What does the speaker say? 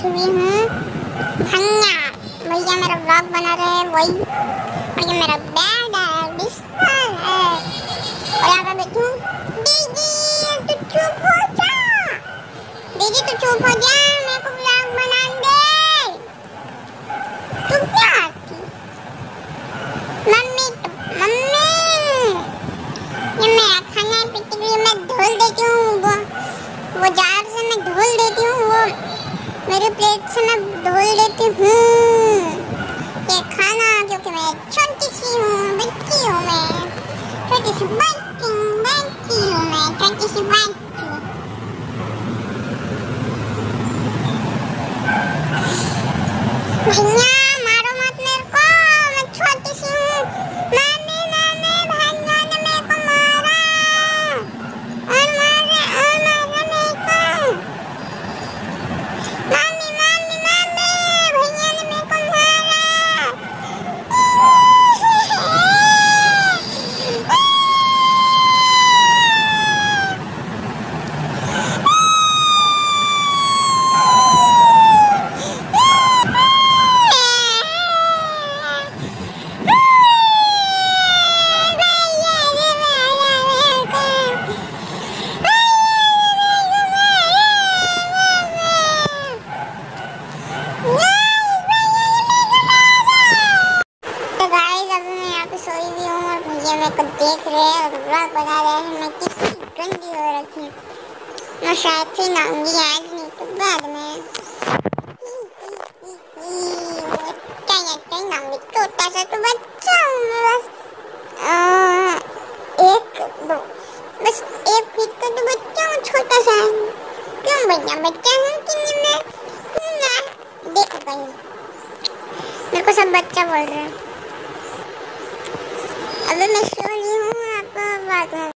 बैठी हुई हूँ। भैया भैया मेरा व्लॉग बना रहे हैं वही। और ये मेरा बेड है, बिस्तर है। और यहाँ पे बैठी हूँ। दीदी तू चुप हो जा, दीदी तू चुप हो जा, मेरे को व्लॉग बना दे। तू क्या आती? मम्मी मम्मी ये मेरा खाना है, पिट्टी के लिए मैं धुल देती हूँ। वो जार से मैं धुल देती हूँ, वो मेरे प्लेट से मैं धुल देती हूँ ये खाना, क्योंकि मैं छोटी सी हूँ, बच्ची हूँ मैं, छोटी सी बच्ची हूँ मैं, छोटी सी बच्ची। भैया मारो मत मेरे को, मैं छोटी सी हूँ। मम्मी मम्मी भैया ने मेरे को मारा और मारा मेरे को। मम्मी मम्मी मम्मी भैया ने मेरे को मारा। सोई हुई हूँ और भैया मेरे को देख रहे हैं और व्लॉग बना रहे हैं। मैं कितनी गंदी हो रखी हूँ। मैं शायद से नहाऊंगी आज, नहीं तो बाद में नहाऊंगी। छोटा सा तो बच्चा हूँ मैं, बस बस 1 फीट का तो बच्चा हूँ, छोटा सा। क्यों भैया बच्चा हूँ कि नहीं मैं? देखो भैया मेरे को सब बच्चा बोल रहे हैं।